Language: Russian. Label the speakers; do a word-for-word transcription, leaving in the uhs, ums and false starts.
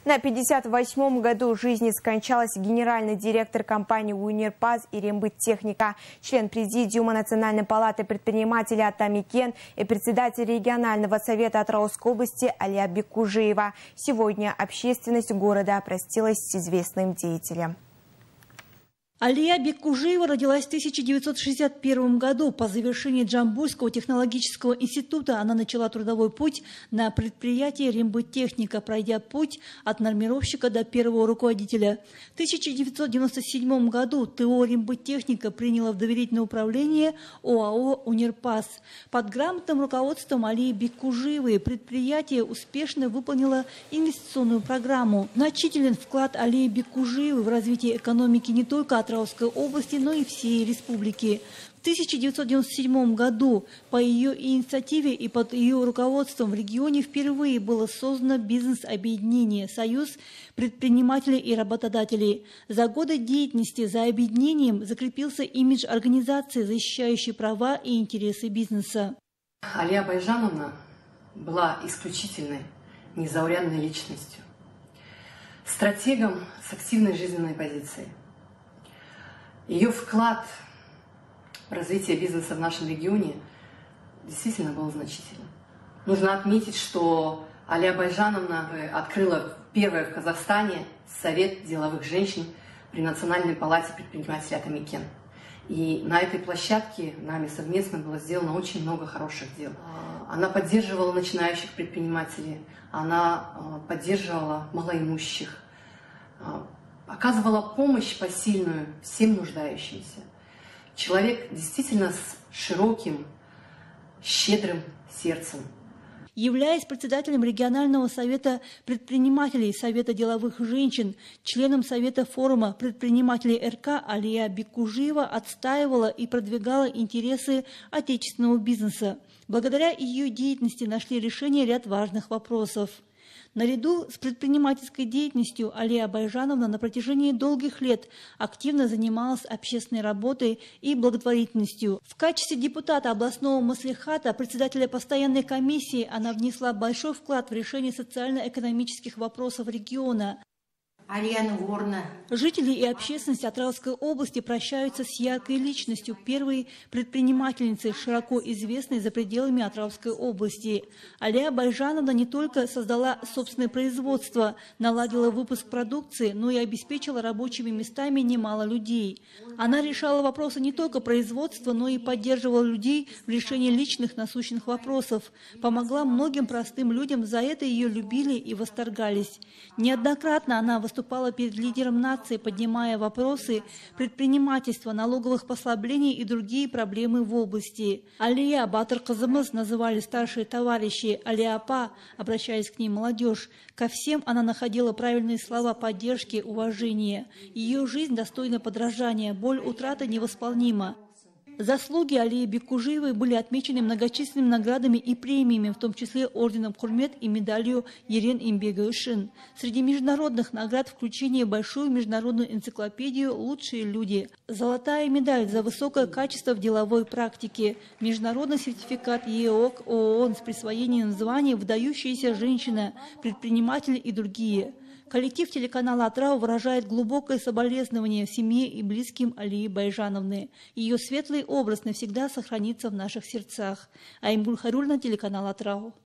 Speaker 1: На пятьдесят восьмом году жизни скончалась генеральный директор компании «Унирпаз» и «Рембыттехника», член президиума Национальной палаты предпринимателей Атамикен и председатель регионального совета Атырауской области Алия Беккужиева. Сегодня общественность города простилась с известным деятелем.
Speaker 2: Алия Беккужиева родилась в тысяча девятьсот шестьдесят первом году. По завершении Джамбульского технологического института она начала трудовой путь на предприятии «Рембыттехника», пройдя путь от нормировщика до первого руководителя. В тысяча девятьсот девяносто седьмом году ТО «Рембыттехника» приняло в доверительное управление ОАО «Унирпаз». Под грамотным руководством Алии Беккужиевой предприятие успешно выполнило инвестиционную программу. Значителен вклад Алии Беккужиевой в развитие экономики не только от Атырауской области, но и всей республики. В тысяча девятьсот девяносто седьмом году по ее инициативе и под ее руководством в регионе впервые было создано бизнес-объединение «Союз предпринимателей и работодателей». За годы деятельности за объединением закрепился имидж организации, защищающей права и интересы бизнеса.
Speaker 3: Алия Байжановна была исключительной, незаурядной личностью, стратегом с активной жизненной позицией. Ее вклад в развитие бизнеса в нашем регионе действительно был значительным. Нужно отметить, что Алия Байжановна открыла первое в Казахстане Совет деловых женщин при Национальной палате предпринимателей Атамикен. И на этой площадке нами совместно было сделано очень много хороших дел. Она поддерживала начинающих предпринимателей, она поддерживала малоимущих, оказывала помощь посильную всем нуждающимся. Человек действительно с широким, щедрым сердцем.
Speaker 2: Являясь председателем регионального совета предпринимателей Совета деловых женщин, членом Совета форума предпринимателей РК, Алия Беккужиева отстаивала и продвигала интересы отечественного бизнеса. Благодаря ее деятельности нашли решение ряд важных вопросов. Наряду с предпринимательской деятельностью Алия Байжановна на протяжении долгих лет активно занималась общественной работой и благотворительностью. В качестве депутата областного маслихата, председателя постоянной комиссии, она внесла большой вклад в решение социально-экономических вопросов региона. Жители и общественность Атырауской области прощаются с яркой личностью, первой предпринимательницей, широко известной за пределами Атырауской области. Алия Байжановна не только создала собственное производство, наладила выпуск продукции, но и обеспечила рабочими местами немало людей. Она решала вопросы не только производства, но и поддерживала людей в решении личных насущных вопросов. Помогла многим простым людям, за это ее любили и восторгались. Неоднократно она выступала выступала перед лидером нации, поднимая вопросы предпринимательства, налоговых послаблений и другие проблемы в области. Алия Батыр-кызымыз называли старшие товарищи, Алия апа, обращаясь к ней молодежь. Ко всем она находила правильные слова поддержки, уважения. Ее жизнь достойна подражания, боль утраты невосполнима. Заслуги Алии Беккужиевой были отмечены многочисленными наградами и премиями, в том числе орденом Курмет и медалью Ерен Имбегі үшін. Среди международных наград включение в большую международную энциклопедию «Лучшие люди», золотая медаль за высокое качество в деловой практике, международный сертификат ЕОК ООН с присвоением звания «Выдающаяся женщина», «Предприниматель» и другие. Коллектив телеканала «Атырау» выражает глубокое соболезнование семье и близким Алии Байжановны. Ее светлый образ навсегда сохранится в наших сердцах. Аймгуль Харюльна, телеканал «Атырау».